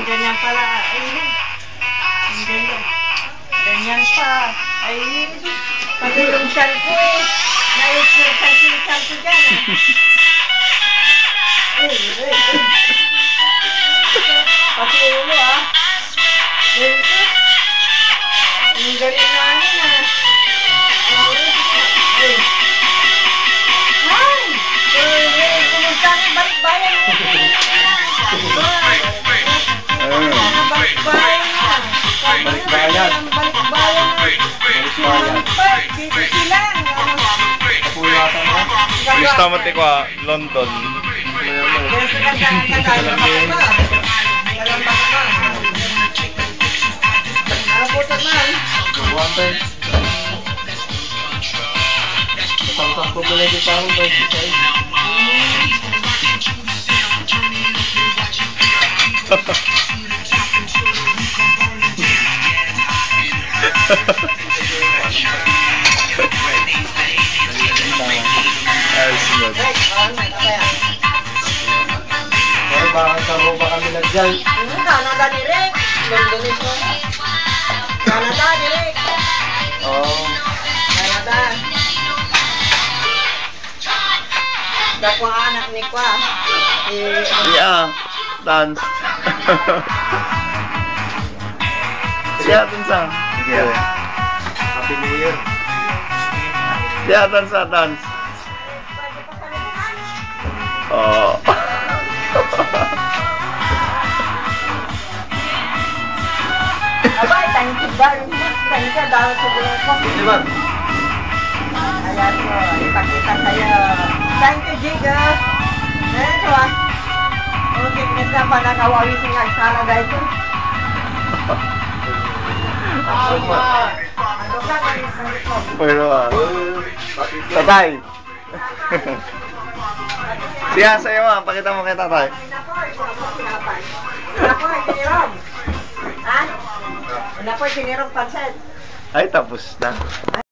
ganyan pala. Ay, ganyan. Ganyan pa. Ay, pati yung tiyan ko eh. Nais-tiyan ko dyan eh. Pati ulo ah. Ang galing na ano na. Ay! Kumusta ang balikbayan mo? Balikbayan na. Balikbayan. Balikbayan. Dito sila. Kapulatan mo. Gusto mo ko London. Yan sila kagaya pa. Galang pa ba? Ano po ito man? One time. Matangkak ko pala yung tao ba si Sai? Bakit karo ba kami nag-jal? Canada ni Rick. London ito. Canada ni Rick. Oo. Canada. Dako anak ni Kwa. Yeah, dance. Siya dance. Sige. Happy New Year. Siya dance. Oh. Abay, thank you very much. Thank you dahil sa bulan ko. Hindi ba? Ayan mo, ipakita sa'yo. Thank you, Jiga. Ito ah. Okay, kita pa nakawawi sa nagsala dahil ko. Pero tatay. Siya sa'yo pakita mo kay tatay. Napoy, sinirog. Ha? Napoy, sinirog pansit. Ay, tapos na.